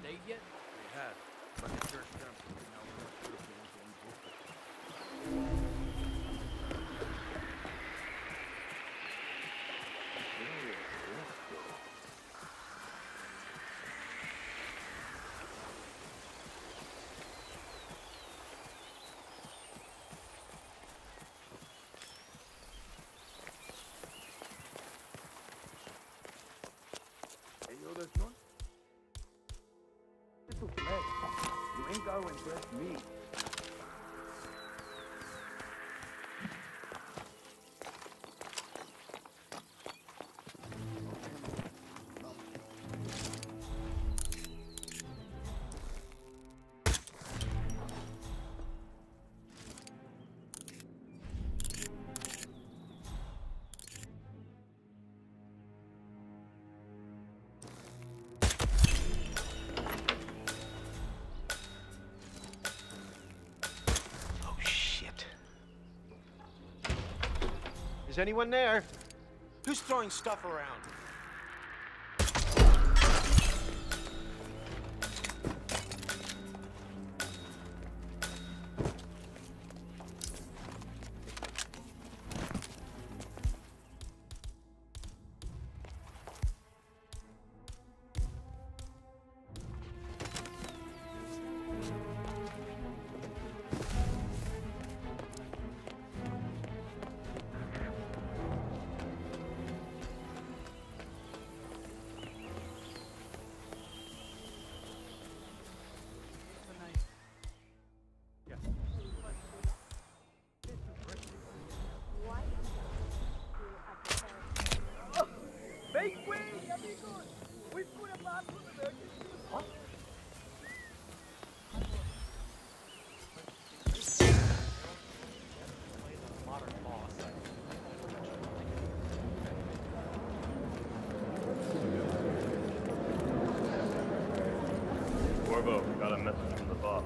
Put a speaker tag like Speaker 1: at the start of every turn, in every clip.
Speaker 1: stayed yet?
Speaker 2: They had, but the church canceled. Now we're not sure if they want to rebook it. Hey, yo, there's none. Little flesh. You ain't going to impress me.
Speaker 3: Is anyone there? Who's throwing stuff around?
Speaker 4: Corvo, got a message from the boss.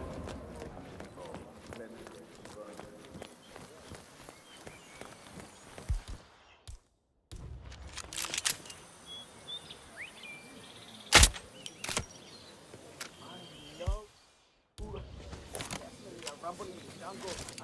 Speaker 3: Rumble in the jungle.